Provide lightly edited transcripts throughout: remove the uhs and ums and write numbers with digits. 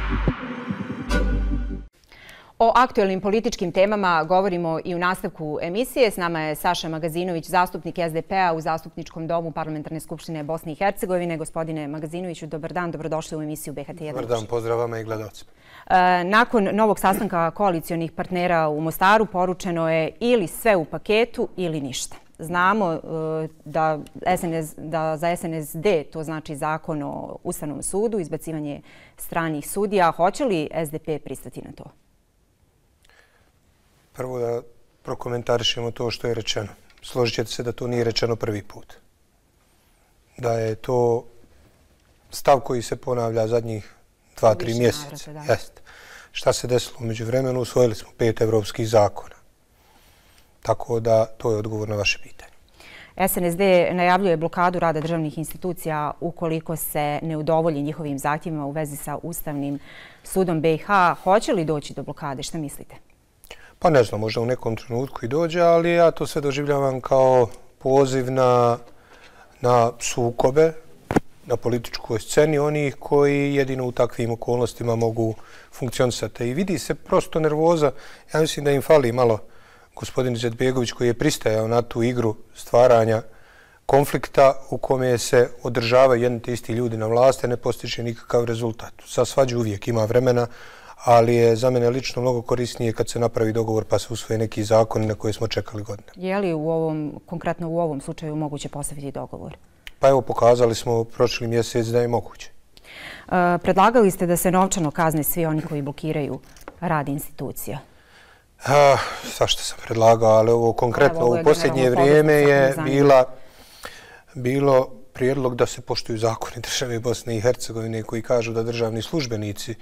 O aktuelnim političkim temama govorimo i u nastavku emisije. S nama je Saša Magazinović, zastupnik SDP-a u Zastupničkom domu Parlamentarne skupštine Bosne i Hercegovine. Gospodine Magazinoviću, dobar dan, dobrodošli u emisiju BHT1. Dobar dan, pozdrav vama i gledalcima. Nakon novog sastanka koalicionih partnera u Mostaru poručeno je ili sve u paketu ili ništa. Znamo da za SNSD to znači zakon o Ustavnom sudu, izbacivanje stranih sudija. Hoće li SDP pristati na to? Prvo da prokomentarišemo to što je rečeno. Složit ćete se da to nije rečeno prvi put. Da je to stav koji se ponavlja zadnjih 2-3 mjeseca. Jeste. Šta se desilo u međuvremenu? Usvojili smo 5 evropskih zakona. Tako da to je odgovor na vaše pitanje. SNSD najavljuje blokadu rada državnih institucija ukoliko se ne udovolji njihovim zahtjevima u vezi sa Ustavnim sudom BiH. Hoće li doći do blokade? Šta mislite? Pa ne znam, možda u nekom trenutku i dođe, ali ja to sve doživljavam kao poziv na sukobe na političkoj sceni onih koji jedino u takvim okolnostima mogu funkcionisati. I vidi se prosto nervoza. Ja mislim da im fali malo gospodin Izetbegović koji je pristajao na tu igru stvaranja konflikta u kome se održavaju jedni te isti ljudi na vlasti, a ne postiže nikakav rezultat. Za svađu uvijek ima vremena, ali je za mene lično mnogo korisnije kad se napravi dogovor pa se usvoje neki zakoni na koje smo čekali godine. Je li konkretno u ovom slučaju moguće postaviti dogovor? Pa evo, pokazali smo prošli mjesec da je moguće. Predlagali ste da se novčano kazne svi oni koji blokiraju rad institucija. Svašta sam predlagao, ali ovo konkretno u posljednje vrijeme je bilo prijedlog da se poštuju zakoni države Bosne i Hercegovine koji kažu da državni službenici,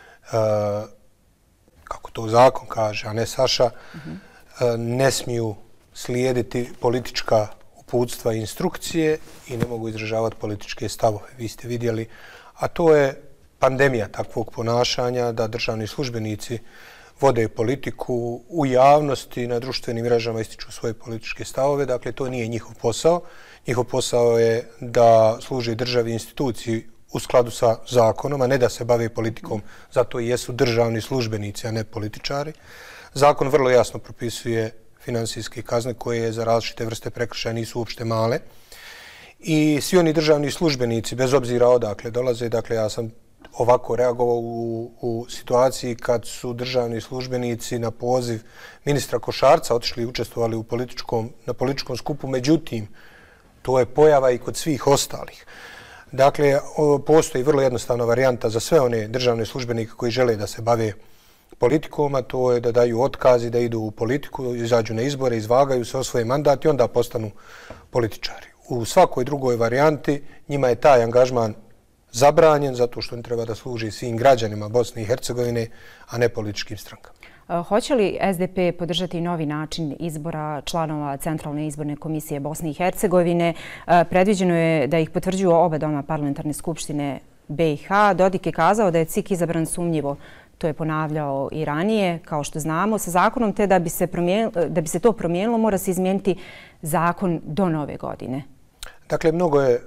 kako to zakon kaže, a ne Saša, ne smiju slijediti politička uputstva i instrukcije i ne mogu izražavati političke stavove. Vi ste vidjeli, a to je pandemija takvog ponašanja da državni službenici vode politiku u javnosti, na društvenim mrežama ističu svoje političke stavove. Dakle, to nije njihov posao. Njihov posao je da služi državi i instituciji u skladu sa zakonom, a ne da se bave politikom. Zato i jesu državni službenici, a ne političari. Zakon vrlo jasno propisuje finansijske kazne koje za različite vrste prekršaja nisu uopšte male. I svi oni državni službenici, bez obzira odakle dolaze, dakle ja sam ovako reagovao u situaciji kad su državni službenici na poziv ministra Košarca otišli i učestvovali na političkom skupu, međutim, to je pojava i kod svih ostalih. Dakle, postoji vrlo jednostavna varijanta za sve one državne službenike koji žele da se bave politikom, a to je da daju otkazi, da idu u politiku, izađu na izbore, izvagaju se, osvoje mandat i onda postanu političari. U svakoj drugoj varijanti njima je taj angažman zabranjen zato što ne treba da služi svim građanima Bosne i Hercegovine, a ne političkim strankama. Hoće li SDP podržati novi način izbora članova Centralne izborne komisije Bosne i Hercegovine? Predviđeno je da ih potvrđuju oba doma Parlamentarne skupštine BiH. Dodik je kazao da je CIK izabran sumnjivo. To je ponavljao i ranije, kao što znamo, sa zakonom, te da bi se to promijenilo mora se izmijeniti zakon do nove godine. Dakle, mnogo je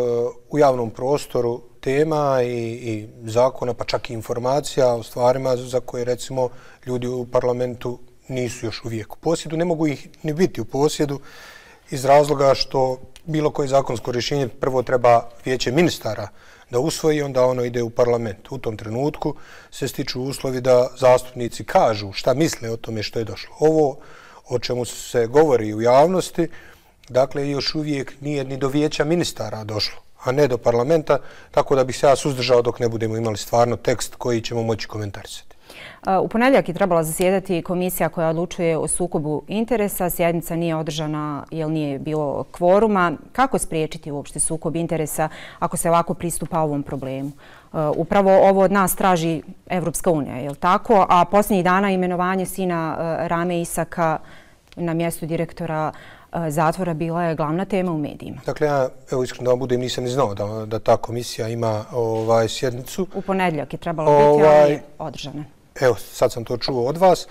u javnom prostoru tema i zakona, pa čak i informacija o stvarima za koje, recimo, ljudi u parlamentu nisu još uvijek u posjedu. Ne mogu ih ni biti u posjedu iz razloga što bilo koje zakonsko rješenje prvo treba vijeće ministara da usvoji, onda ono ide u parlament. U tom trenutku se stiču uslovi da zastupnici kažu šta misle o tome što je došlo. Ovo o čemu se govori u javnosti, dakle, još uvijek nije ni do vijeća ministara došlo, a ne do parlamenta, tako da bih se ja suzdržao dok ne budemo imali stvarno tekst koji ćemo moći komentarisati. U ponedjeljak je trebala zasjedati komisija koja odlučuje o sukobu interesa. Sjednica nije održana jer nije bilo kvoruma. Kako spriječiti uopšte sukob interesa ako se ovako pristupa ovom problemu? Upravo ovo od nas traži Evropska unija, je li tako? A posljednjih dana imenovanje sina Rame Isaka na mjestu direktora zatvora bila je glavna tema u medijima. Dakle, ja, evo iskreno da vam budem, nisam ni znao da ta komisija ima sjednicu. U ponedjeljak je trebalo biti, ali održana. Evo, sad sam to čuo od vas.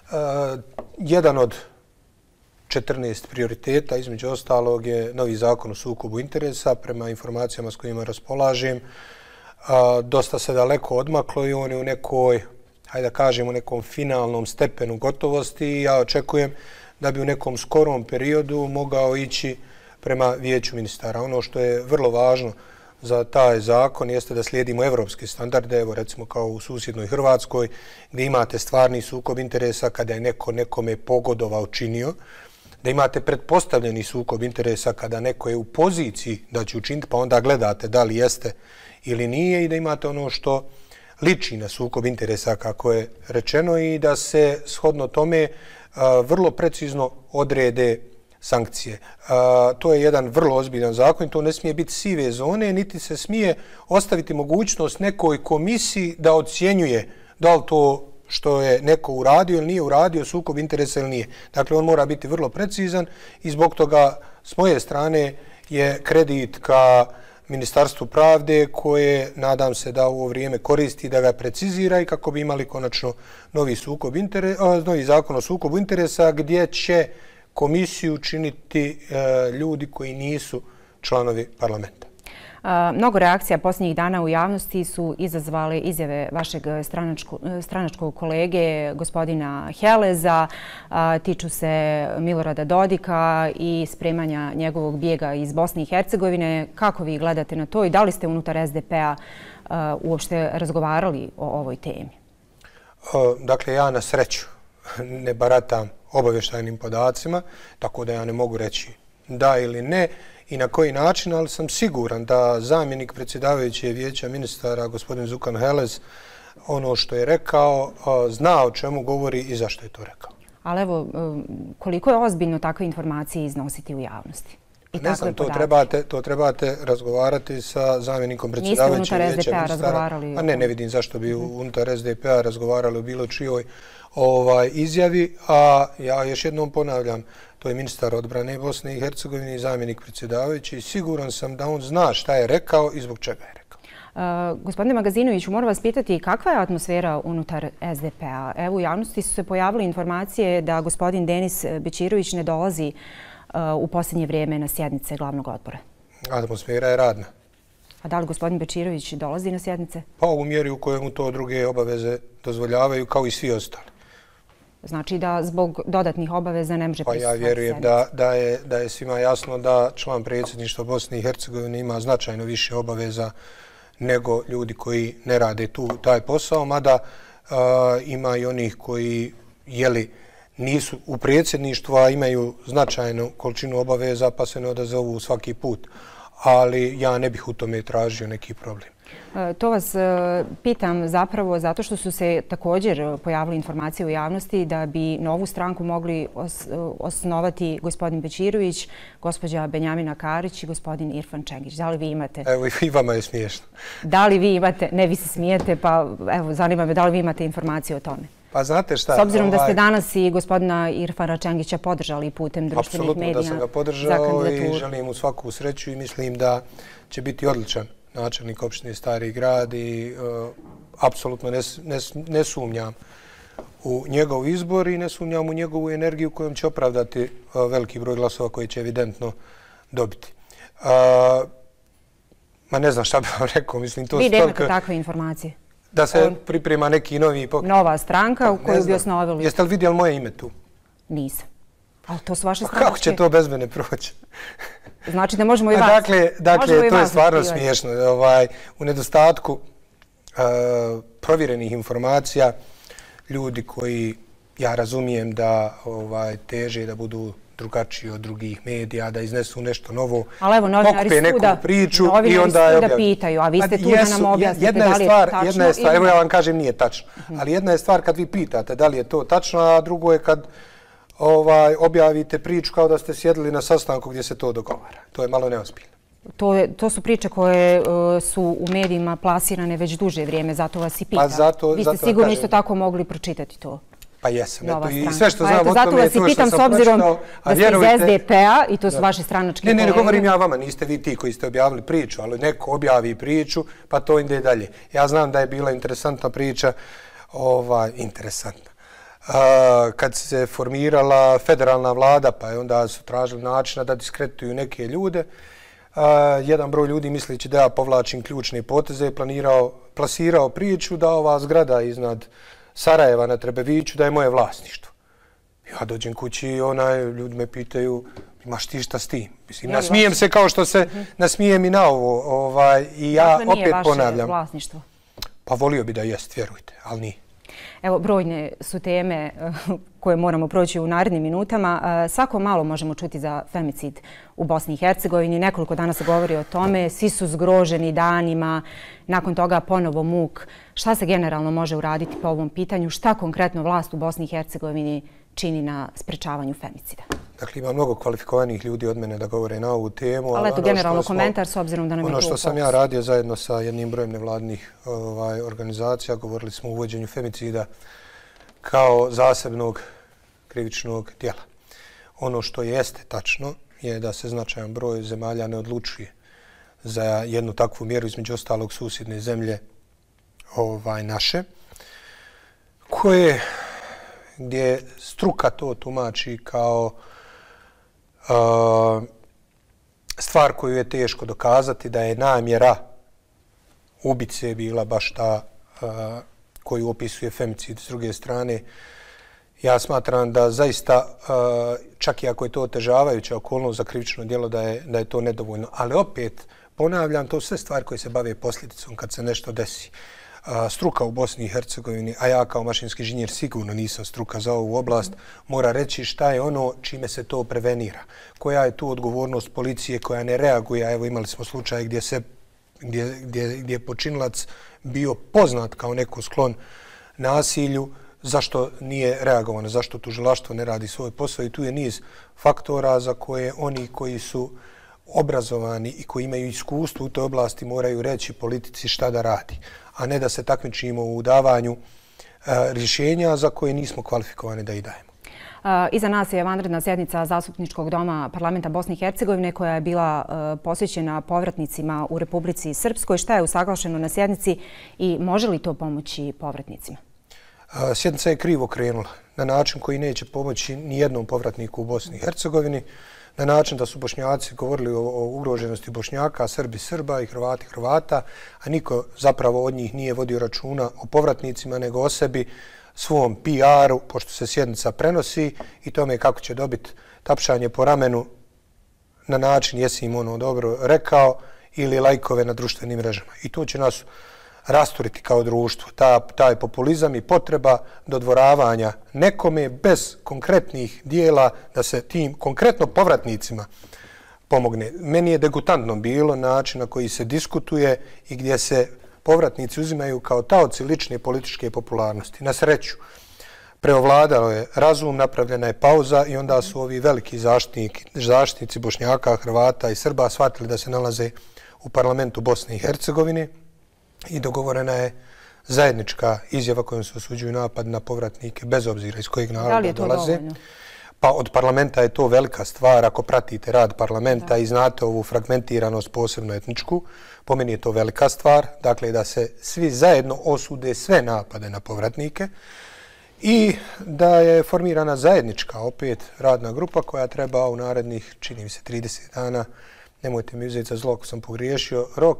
Jedan od 14 prioriteta, između ostalog, je novi zakon o sukobu interesa. Prema informacijama s kojima raspolažem, dosta se daleko odmaklo i on je u nekoj, hajde da kažem, u nekom finalnom stepenu gotovosti i ja očekujem da bi u nekom skorom periodu mogao ići prema vijeću ministara. Ono što je vrlo važno za taj zakon jeste da slijedimo evropske standarde, evo recimo kao u susjednoj Hrvatskoj, gdje imate stvarni sukob interesa kada je neko nekome pogodovao, činio, da imate pretpostavljeni sukob interesa kada neko je u poziciji da će učiniti, pa onda gledate da li jeste ili nije, i da imate ono što liči na sukob interesa, kako je rečeno, i da se shodno tome vrlo precizno odrede sankcije. To je jedan vrlo ozbiljan zakon i to ne smije biti sive zone, niti se smije ostaviti mogućnost nekoj komisiji da ocjenjuje da li to što je neko uradio ili nije uradio sukob interesa ili nije. Dakle, on mora biti vrlo precizan i zbog toga s moje strane je kredit ka Ministarstvu pravde koje nadam se da u ovo vrijeme koristi, da ga precizira i kako bi imali konačno novi zakon o sukobu interesa gdje će komisiju činiti ljudi koji nisu članovi parlamenta. Mnogo reakcija posljednjih dana u javnosti su izazvale izjave vašeg stranačkog kolege, gospodina Heleza. Tiču se Milorada Dodika i spremanja njegovog bijega iz Bosne i Hercegovine. Kako vi gledate na to i da li ste unutar SDP-a uopšte razgovarali o ovoj temi? Dakle, ja na sreću ne baratam obavještajnim podacima, tako da ja ne mogu reći da ili ne i na koji način, ali sam siguran da zamjenik predsjedavajuće vijeća ministara, gospodin Zukan Helez, ono što je rekao, zna o čemu govori i zašto je to rekao. Ali evo, koliko je ozbiljno takve informacije iznositi u javnosti? Ne znam, to trebate razgovarati sa zamjenikom predsjedavajuće vijeća ministara. Niste unutar SDP-a razgovarali? A ne vidim zašto bi unutar SDP-a razgovarali o bilo čijoj izjavi, a ja još jednom ponavljam, to je ministar odbrane Bosne i Hercegovine i zamjenik predsjedavajući i siguran sam da on zna šta je rekao i zbog čega je rekao. Gospodine Magazinoviću, moram vas pitati kakva je atmosfera unutar SDP-a? Evo, u javnosti su se pojavile informacije da gospodin Denis Bećirović ne dolazi u posljednje vrijeme na sjednice glavnog odbora. Atmosfera je radna. A da li gospodin Bećirović dolazi na sjednice? Pa u mjeri u kojemu to druge obaveze dozvoljavaju, kao i svi ostali. Znači da zbog dodatnih obaveza ne može prisustvovati sjednici? Pa ja vjerujem da je svima jasno da član predsjedništva Bosne i Hercegovine ima značajno više obaveza nego ljudi koji ne rade taj posao, mada ima i onih koji nisu u predsjedništvu, a imaju značajnu količinu obaveza pa se ne odazovu svaki put. Ali ja ne bih u tome tražio neki problem. To vas pitam zapravo zato što su se također pojavile informacije u javnosti da bi novu stranku mogli osnovati gospodin Bećirović, gospođa Benjamina Karić i gospodin Irfan Čengić. Da li vi imate... Evo i vama je smiješno. Da li vi imate... Ne, vi se smijete, pa evo, zanima me da li vi imate informacije o tome. Pa znate šta... S obzirom da ste danas i gospodina Irfana Čengića podržali putem društvenih medija za kandidaturu. Apsolutno da sam ga podržao i želim mu svaku sreću i mislim da će biti odličan načelnik opštine Stari Grad i apsolutno ne sumnjam u njegov izbor i ne sumnjam u njegovu energiju kojom će opravdati veliki broj glasova koji će evidentno dobiti. Ma ne znam šta bih vam rekao, mislim to... Vi nemate takve informacije? Da se priprema neki novi... Nova stranka u koju bi osnovili... Jeste li vidjeli moje ime tu? Nisam. Ali to su vaše stranačke... Kako će to bez mene proći? Znači da možemo i vas... Dakle, to je stvarno smiješno. U nedostatku provjerenih informacija, ljudi koji, ja razumijem da teže da budu drugačiji od drugih medija, da iznesu nešto novo, pokupe neku priču i onda je objavljaju. Pitaju, a vi ste tu da nam objasnite da li je tačno. Jedna je stvar, evo ja vam kažem nije tačno, ali jedna je stvar kad vi pitate da li je to tačno, a drugo je kad objavite priču kao da ste sjedili na sastanku gdje se to dogovara. To je malo neozbiljno. To su priče koje su u medijima plasirane već duže vrijeme, zato vas i pitam. Vi ste sigurno isto tako mogli pročitati to. Pa jesam. I sve što znam o tome je to što sam pročitao. Zato vas i pitam s obzirom da ste iz SDP-a i to su vaše stranačke kolege. Ne govorim ja vama, niste vi ti koji ste objavili priču, ali neko objavi priču pa to ide dalje. Ja znam da je bila interesantna priča, interesantna. Kad se formirala federalna vlada, pa onda su tražili načina da diskredituju neke ljude, jedan broj ljudi misleći da ja povlačim ključne poteze, plasirao priču da ova zgrada iznad Sarajeva na Trebeviću da je moje vlasništvo. Ja dođem kući i ljudi me pitaju imaš ti šta s tim? Mislim, nasmijem se kao što se nasmijem i na ovo. I ja opet ponavljam. Dakle, nije vaše vlasništvo? Pa volio bi da jest, vjerujte, ali nije. Evo, brojne su teme koje moramo proći u narednim minutama. Svako malo možemo čuti za femicid u Bosni i Hercegovini. Nekoliko dana se govori o tome. Svi su zgroženi danima. Nakon toga ponovo muk. Šta se generalno može uraditi po ovom pitanju? Šta konkretno vlast u Bosni i Hercegovini čini na sprečavanju femicida? Dakle, ima mnogo kvalifikovanih ljudi od mene da govore na ovu temu. Ali eto, generalno komentar s obzirom da nam je to ono što sam ja radio zajedno sa jednim brojem nevladnih organizacija, govorili smo o uvođenju femicida kao zasebnog krivičnog djela. Ono što jeste tačno je da se značajan broj zemalja ne odlučuje za jednu takvu mjeru, između ostalog susjedne zemlje naše, gdje struka to tumači kao stvar koju je teško dokazati, da je namjera ubice bila baš ta koju opisuje femicid. S druge strane, ja smatram da zaista, čak i ako je to otežavajuća okolnost za krivično djelo, da je to nedovoljno. Ali opet, ponavljam, to sve stvari koje se bave posljedicom kad se nešto desi. Struka u Bosni i Hercegovini, a ja kao mašinski inženjer sigurno nisam struka za ovu oblast, mora reći šta je ono čime se to prevenira. Koja je tu odgovornost policije koja ne reaguje. Evo, imali smo slučaj gdje je počinilac bio poznat kao neko sklon nasilju, zašto nije reagovano, zašto tužilaštvo ne radi svoj posao, i tu je niz faktora za koje oni koji su obrazovani i koji imaju iskustvo u toj oblasti moraju reći politici šta da radi, a ne da se takmičimo u davanju rješenja za koje nismo kvalifikovani da ih dajemo. Iza nas je vanredna sjednica Zastupničkog doma Parlamenta Bosne i Hercegovine koja je bila posvećena povratnicima u Republici Srpskoj. Šta je usaglašeno na sjednici i može li to pomoći povratnicima? Sjednica je krivo krenula na način koji neće pomoći nijednom povratniku u Bosni i Hercegovini, na način da su Bošnjaci govorili o ugroženosti Bošnjaka, Srbi Srba i Hrvati Hrvata, a niko zapravo od njih nije vodio računa o povratnicima nego o sebi, svom PR-u, pošto se sjednica prenosi, i tome kako će dobiti tapšanje po ramenu na način jesi im ono dobro rekao ili lajkove na društvenim mrežama. I to će nas rasturiti kao društvo. Taj populizam i potreba dodvoravanja nekome bez konkretnih dijela da se tim konkretno povratnicima pomogne. Meni je degutantno bilo način na koji se diskutuje i gdje se povratnici uzimaju kao taoci lične političke popularnosti. Na sreću, preovladalo je razum, napravljena je pauza i onda su ovi veliki zaštitnici Bošnjaka, Hrvata i Srba shvatili da se nalaze u parlamentu Bosne i Hercegovine i dogovorena je zajednička izjava kojom se osuđuju napad na povratnike bez obzira iz kojeg naroda dolaze. Pa od parlamenta je to velika stvar ako pratite rad parlamenta i znate ovu fragmentiranost posebno etničku. Po meni je to velika stvar, dakle da se svi zajedno osude sve napade na povratnike i da je formirana zajednička opet radna grupa koja treba u narednih, čini mi se, 30 dana, nemojte mi uzeti za zlo ako sam pogriješio, rok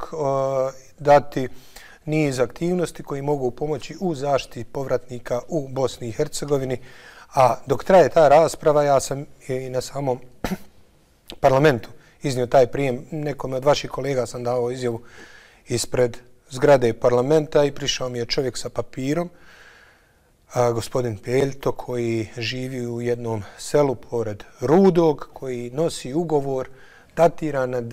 dati niz aktivnosti koji mogu pomoći u zaštiti povratnika u Bosni i Hercegovini. A dok traje ta rasprava, ja sam i na samom parlamentu iznio taj prijem. Nekome od vaših kolega sam dao izjavu ispred zgrade parlamenta i prišao mi je čovjek sa papirom, gospodin Peljto, koji živi u jednom selu pored Rudog, koji nosi ugovor datiran na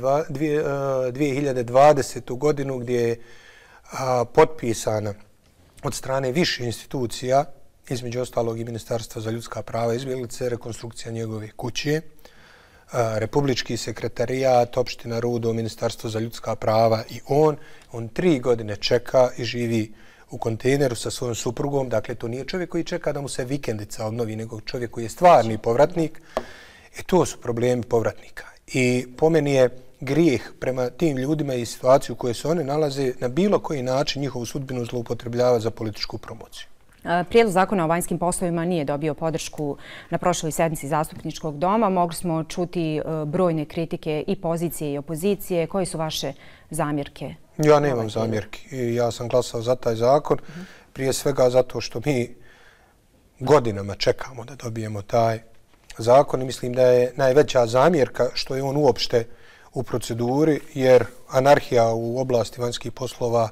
2020. godinu gdje je potpisana od strane više institucija, između ostalog i Ministarstva za ljudska prava i izbjeglice, rekonstrukcija njegove kuće, Republički sekretarijat, opština Rudo, Ministarstvo za ljudska prava i on 3 godine čeka i živi u kontejneru sa svojom suprugom. Dakle, to nije čovjek koji čeka da mu se vikendica obnovi, nego čovjek koji je stvarni povratnik. To su problemi povratnika. I po meni je grijeh prema tim ljudima i situaciju u kojoj se one nalaze na bilo koji način njihovu sudbinu zloupotrebljava za političku promociju. Prijedlog zakona o vanjskim poslovima nije dobio podršku na prošloj sjednici Zastupničkog doma. Mogli smo čuti brojne kritike i pozicije i opozicije. Koje su vaše zamjerke? Ja nemam zamjerki. Ja sam glasao za taj zakon. Prije svega zato što mi godinama čekamo da dobijemo taj zakon i mislim da je najveća zamjerka što je on uopšte u proceduri, jer anarhija u oblasti vanjskih poslova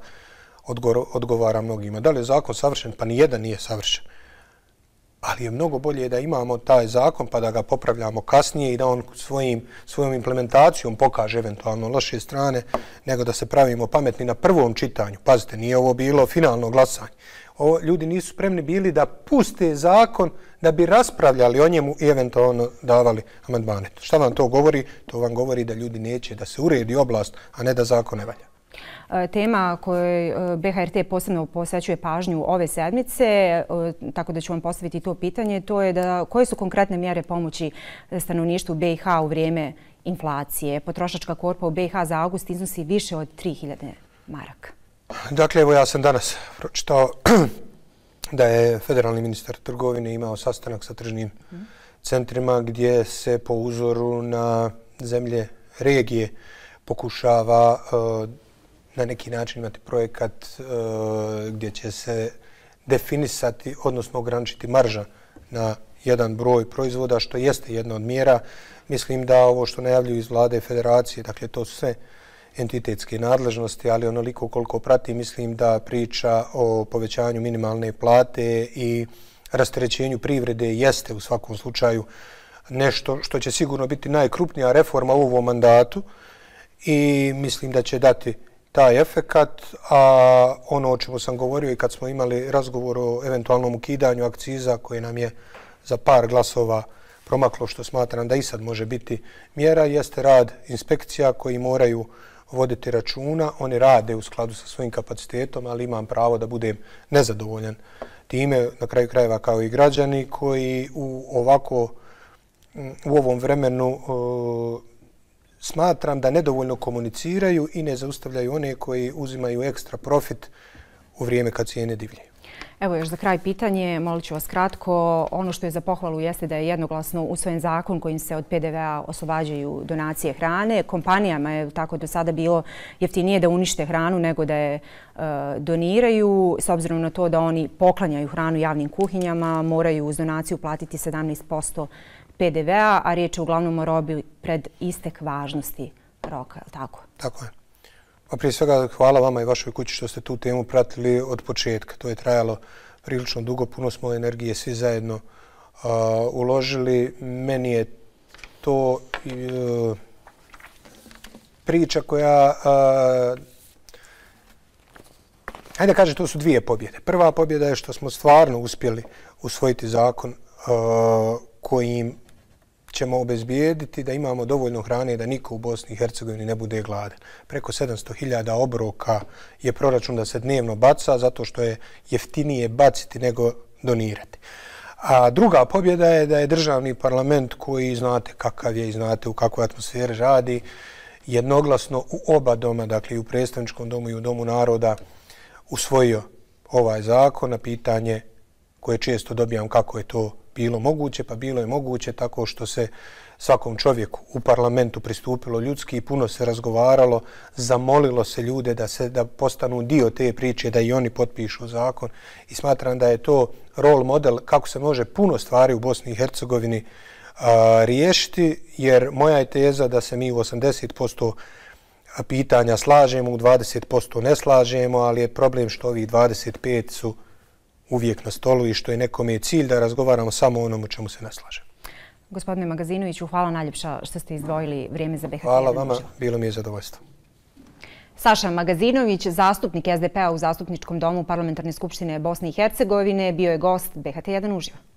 odgovara mnogima. Da li je zakon savršen? Pa nijedan nije savršen. Ali je mnogo bolje da imamo taj zakon pa da ga popravljamo kasnije i da on svojom implementacijom pokaže eventualno loše strane, nego da se pravimo pametni na prvom čitanju. Pazite, nije ovo bilo finalno glasanje. Ljudi nisu spremni bili da puste zakon da bi raspravljali o njemu i eventualno davali amandmane. Šta vam to govori? To vam govori da ljudi neće da se uredi oblast, a ne da zakon ne valja. Tema kojoj BHRT posebno posvećuje pažnju ove sedmice, tako da ću vam postaviti to pitanje, to je da koje su konkretne mjere pomoći stanovništvu BiH u vrijeme inflacije? Potrošačka korpa u BiH za august iznosi više od 3000 maraka. Dakle, evo ja sam danas pročitao da je federalni ministar trgovine imao sastanak sa tržnim centrima gdje se po uzoru na zemlje regije pokušava na neki način imati projekat gdje će se definisati, odnosno ograničiti marža na jedan broj proizvoda, što jeste jedna od mjera. Mislim da ovo što najavljuju iz vlade federacije, dakle to su sve entitetske nadležnosti, ali onoliko koliko pratim, mislim da priča o povećanju minimalne plate i rasterećenju privrede jeste u svakom slučaju nešto što će sigurno biti najkrupnija reforma u ovom mandatu i mislim da će dati taj efekat, a ono o čemu sam govorio i kad smo imali razgovor o eventualnom ukidanju akciza koje nam je za par glasova promaklo, što smatram da i sad može biti mjera, jeste rad inspekcija koji moraju voditi računa. Oni rade u skladu sa svojim kapacitetom, ali imam pravo da budem nezadovoljan time, na kraju krajeva kao i građani koji u ovom vremenu smatram da nedovoljno komuniciraju i ne zaustavljaju one koji uzimaju ekstra profit u vrijeme kad cijene divljaju. Evo još za kraj pitanje, molit ću vas kratko. Ono što je za pohvalu jeste da je jednoglasno usvojen zakon kojim se od PDV-a oslobađaju donacije hrane. Kompanijama je tako do sada bilo jeftinije da unište hranu nego da je doniraju. S obzirom na to da oni poklanjaju hranu javnim kuhinjama, moraju uz donaciju platiti 17% PDV-a, a riječ je uglavnom o robi pred istek važnosti roka, je li tako? Tako je. Pa prije svega hvala vama i vašoj kući što ste tu temu pratili od početka. To je trajalo prilično dugo, puno smo energije svi zajedno uložili. Meni je to priča koja, hajde da kažem, to su dvije pobjede. Prva pobjeda je što smo stvarno uspjeli usvojiti zakon kojim ćemo obezbijediti da imamo dovoljno hrane da niko u Bosni i Hercegovini ne bude gladan. Preko 700.000 obroka je proračun da se dnevno baca zato što je jeftinije baciti nego donirati. A druga pobjeda je da je državni parlament koji znate kakav je i znate u kakvoj atmosferi radi, jednoglasno u oba doma, dakle i u predstavničkom domu i u Domu naroda, usvojio ovaj zakon. Na pitanje koje često dobijam kako je to bilo moguće, pa bilo je moguće tako što se svakom čovjeku u parlamentu pristupilo ljudski i puno se razgovaralo, zamolilo se ljude da postanu dio te priče, da i oni potpišu zakon i smatram da je to role model kako se može puno stvari u Bosni i Hercegovini riješiti, jer moja je teza da se mi u 80% pitanja slažemo, u 20% ne slažemo, ali je problem što ovih 25 su uvijek na stolu i što je nekome cilj da razgovaramo samo o onom u čemu se ne slažemo. Gospodine Magazinoviću, hvala najljepša što ste izdvojili vrijeme za BHT1. Hvala vama, bilo mi je zadovoljstvo. Saša Magazinović, zastupnik SDP-a u Zastupničkom domu Parlamentarne skupštine Bosne i Hercegovine, bio je gost BHT1 uživo.